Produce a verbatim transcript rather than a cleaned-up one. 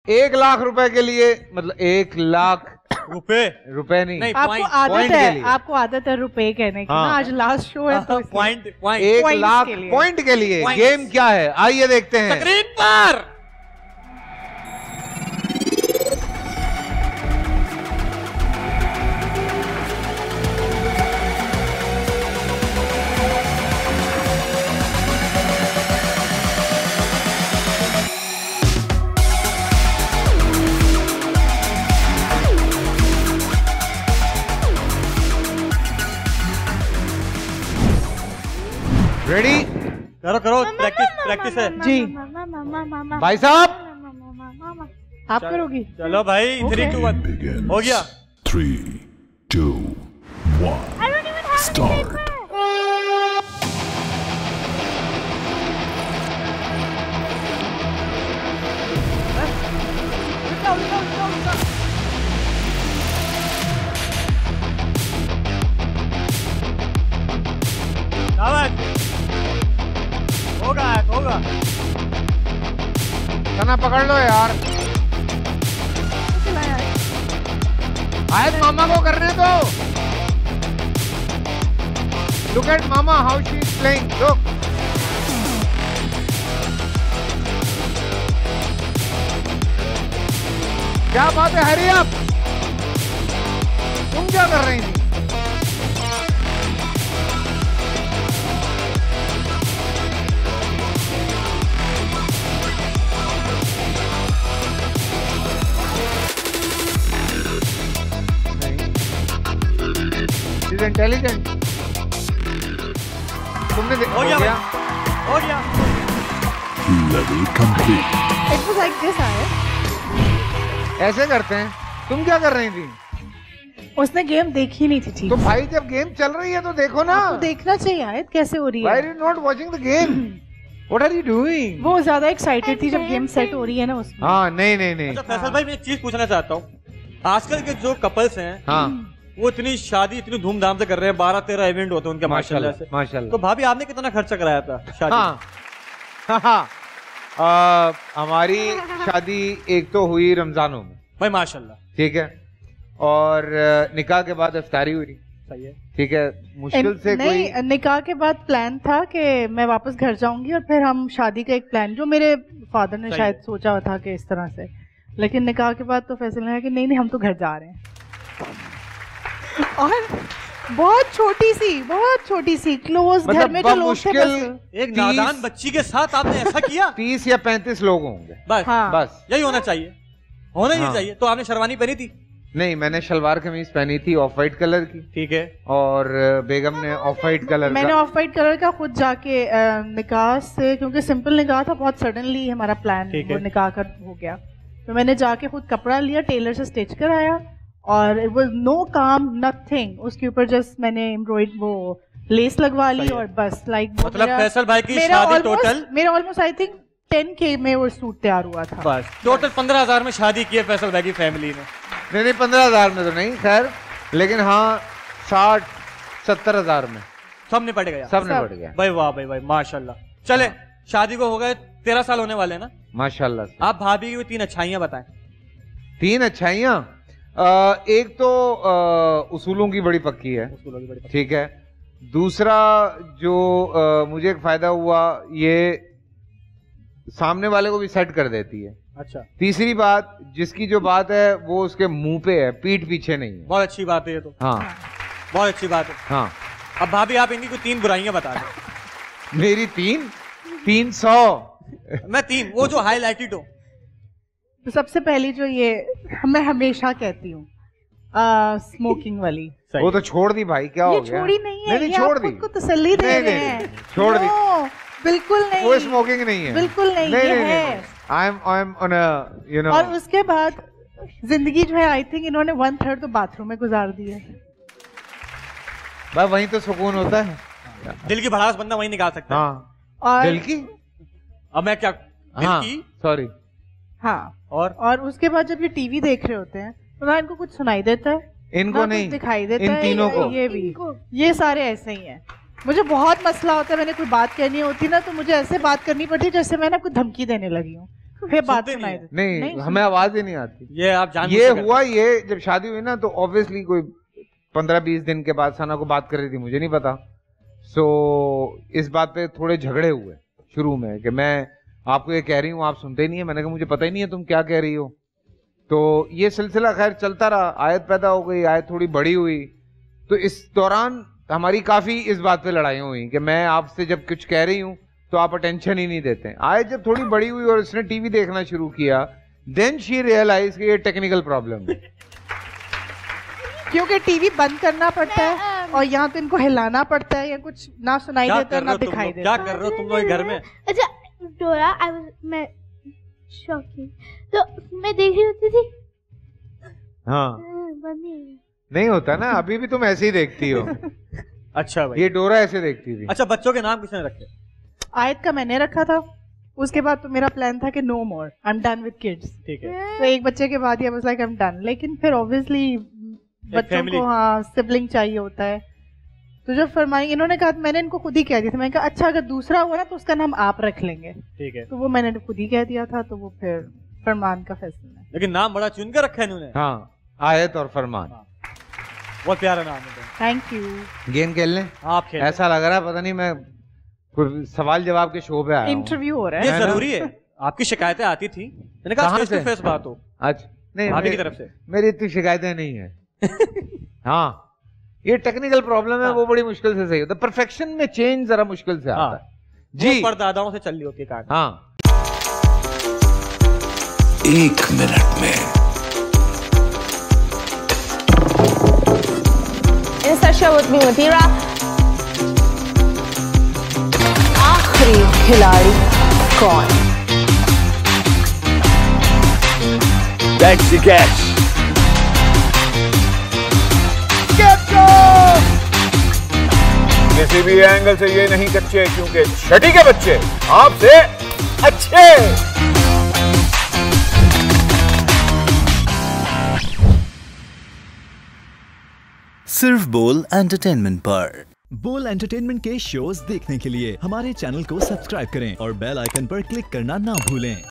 एक लाख रुपए के लिए, मतलब एक लाख रुपए रुपए नहीं, नहीं आपको आदत है, आपको आदत है रुपए कहने की। हाँ। आज लास्ट शो है तो पॉइंट पॉइंट एक लाख पॉइंट के लिए गेम क्या है आइए देखते हैं स्क्रीन पर। रेडी? करो करो, प्रैक्टिस प्रैक्टिस है जी। भाई साहब आप करोगी? चलो भाई, थ्री टू वन हो गया। Three two one start. होगा होगा, तना पकड़ लो यार। आयत मामा को करने दो। Look at mama how she is playing. Look. क्या बात है, हरी आप तुम क्या कर रही थी? इंटेलिजेंट तुमने हो गया, हो गया हो गया। Level complete. It was like this, आयत। ऐसे करते हैं। तुम क्या कर रही थी? उसने गेम देखी नहीं थी। ठीक तो भाई जब गेम चल रही है तो देखो ना। तो देखना चाहिए आयत, कैसे हो रही है। Why are you not watching the game? What are you doing? वो ज्यादा एक्साइटेड थी जब गेम सेट हो रही है ना उसमें। हाँ नहीं नहीं नहीं। अच्छा फैसल भाई, मैं एक चीज पूछना चाहता हूँ। आजकल के जो कपल्स हैं, हाँ वो इतनी शादी इतनी धूमधाम से कर रहे हैं, बारह तेरह इवेंट होते हैं उनके माशाल्लाह से। माशाल्लाह। तो भाभी आपने कितना खर्चा कराया था शादी? हाँ हाँ आ, हमारी शादी एक तो हुई रमजानों में भाई माशाल्लाह, ठीक है, और निकाह के बाद इफ्तारी हुई। सही है, ठीक है। मुश्किल से नहीं, कोई निकाह के बाद प्लान था कि मैं वापस घर जाऊंगी और फिर हम शादी का एक प्लान जो मेरे फादर ने शायद सोचा हुआ था कि इस तरह से, लेकिन निकाह के बाद तो फैसला है कि नहीं नहीं हम तो घर जा रहे हैं। और बहुत छोटी सी बहुत छोटी सी क्लोज मतलब घर में जो लोग थे, एक नादान बच्ची के साथ आपने ऐसा किया? तीस या पैंतीस लोग होंगे बस। हाँ। बस यही होना चाहिए, होना ही हाँ। चाहिए। तो आपने शेरवानी पहनी थी? नहीं, मैंने शलवार कमीज पहनी थी ऑफ वाइट कलर की। ठीक है। और बेगम ने ऑफ वाइट कलर मैंने ऑफ वाइट कलर का खुद जाके निकाह से, क्योंकि सिंपल निकाह था, बहुत सडनली हमारा प्लान वो निकाह का हो गया, तो मैंने जाके खुद कपड़ा लिया, टेलर से स्टिच कराया और इट वाज नो काम नथिंग, उसके ऊपर जस्ट मैंने एम्ब्रॉयड वो लेस लगवा ली और बस लाइक like, मतलब फैसल भाई की शादी टोटल मेरा ऑलमोस्ट आई थिंक टेन के में वो सूट तैयार हुआ था। बस टोटल पंद्रह हजार में शादी की है फैसल भाई की फैमिली ने। नहीं नहीं पंद्रह हजार में तो नहीं खैर, लेकिन हाँ साठ सत्तर हजार में सब निपट गया। सब निपट गया भाई वाह भाई भाई माशाल्लाह। चले हाँ। शादी को हो गए तेरह साल होने वाले ना माशाल्लाह। आप भाभी की तीन अच्छाइयाँ बताएं। तीन अच्छाइयाँ, एक तो आ, उसूलों की बड़ी पक्की है, ठीक है। दूसरा जो आ, मुझे एक फायदा हुआ, ये सामने वाले को भी सेट कर देती है। अच्छा। तीसरी बात, जिसकी जो बात है वो उसके मुंह पे है, पीठ पीछे नहीं है। बहुत अच्छी बात है ये तो। हाँ बहुत अच्छी बात है। हाँ। अब भाभी आप इनकी कोई तीन बुराइयां बता दें। मेरी तीन तीन सौ मैं तीन वो जो हाईलाइटेड हो। तो सबसे पहली जो ये मैं हमेशा कहती हूँ स्मोकिंग वाली, वो तो छोड़ दी भाई, क्या हो गया? छोड़ी नहीं है, नहीं, छोड़ दी, खुद को तसल्ली दे रहे हैं। छोड़ दी, बिल्कुल नहीं, वो स्मोकिंग नहीं है, बिल्कुल नहीं, नहीं, ये नहीं, है। I am I am on a you know. और उसके बाद जिंदगी जो है आई थिंक इन्होंने वन थर्ड तो बाथरूम में गुजार दी है। भाई वहीं तो सुकून होता है, दिल की भड़ास बंदा वहीं निकाल सकता है। हाँ। और दिल की, अब मैं क्या दिल हाँ, की सॉरी। हाँ। और और उसके बाद जब ये टीवी देख रहे होते हैं तो ना इनको कुछ सुनाई देता है, इनको नहीं दिखाई देता इन है, तीनों को, ये भी, ये सारे ऐसे ही हैं। मुझे बहुत मसला होता है, मैंने कोई बात करनी होती ना तो मुझे ऐसे बात करनी पड़ती है जैसे मैं ना कोई धमकी देने लगी हूँ। फिर बात सुनते सुनाई नहीं देती। नहीं, नहीं हमें आवाज ही नहीं आती। ये आप जान ये हुआ, ये जब शादी हुई ना तो ऑब्वियसली कोई पंद्रह बीस दिन के बाद सना को बात कर रही थी, मुझे नहीं पता। सो इस बात पे थोड़े झगड़े हुए शुरू में कि मैं आपको ये कह रही हूँ, आप सुनते ही नहीं है। मैंने कहा मुझे पता ही नहीं है तुम क्या कह रही हो। तो ये सिलसिला खैर चलता रहा, आयत पैदा हो गई, आयत थोड़ी बड़ी हुई। तो इस दौरान हमारी काफी इस बात पे लड़ाई हुई कि मैं आपसे जब कुछ कह रही हूँ तो आप अटेंशन ही नहीं देते। आयत जब थोड़ी बड़ी हुई और उसने टीवी देखना शुरू किया, देन शी रियलाइज कि ये टेक्निकल प्रॉब्लम है, क्योंकि टीवी बंद करना पड़ता है और यहाँ तो इनको हिलाना पड़ता है, या कुछ ना सुनाई देता है ना दिखाई देता क्या है। कर रहे हो तुम लोग घर में? अच्छा डोरा, आई वाज मैं शॉकिंग, तो मैं देख रही होती थी। हाँ बंद नहीं हुई। नहीं होता ना, अभी भी तुम ऐसे ही देखती हो। अच्छा भाई, ये डोरा ऐसे देखती थी। अच्छा बच्चों के नाम किसने रखे? आयत का मैंने रखा था, उसके बाद तो मेरा प्लान था कि no more, I am done with kids. ठीक है, तो एक बच्चे के बाद ये was like I am done, लेकिन फिर ऑब्वियसली बच्चों family। को हाँ सिबलिंग चाहिए होता है। तो जब फरमाई, इन्होंने कहा, मैंने इनको खुद ही कह दिया था, मैंने कहा अच्छा अगर दूसरा हुआ ना तो उसका नाम आप रख लेंगे। ठीक है, तो वो मैंने खुद ही कह दिया था, तो वो फिर फरमान का फैसला है। लेकिन नाम बड़ा चुन कर रखा है इन्होंने। हाँ, आयत और फरमान। बहुत प्यारा नाम है। Thank you. गेम खेल लें? आप खेल। ऐसा लग रहा है पता नहीं मैं कोई सवाल जवाब के शो पे आया हूं। इंटरव्यू हो रहा ये है। जरूरी है, आपकी शिकायतें आती थी, मैंने कहा कहाँ फेस टू से? फेस बात हो। अच्छा, नहीं भाभी की मेरी- तरफ से। मेरी इतनी शिकायतें नहीं है। हाँ, ये टेक्निकल प्रॉब्लम है, हाँ। वो बड़ी मुश्किल से सही होता है। परफेक्शन में चेंज जरा मुश्किल से आता हाँ। है। जी परदादाओं से चल रही होती है कहानी। हाँ, एक मिनट में In Sasha with me Matira, आखिरी खिलाड़ी कौन? That's the catch. किसी भी एंगल से ये नहीं कच्चे, क्योंकि छठी के बच्चे आपसे अच्छे। सिर्फ बोल एंटरटेनमेंट पर। बोल एंटरटेनमेंट के शोज देखने के लिए हमारे चैनल को सब्सक्राइब करें और बेल आइकन पर क्लिक करना ना भूलें।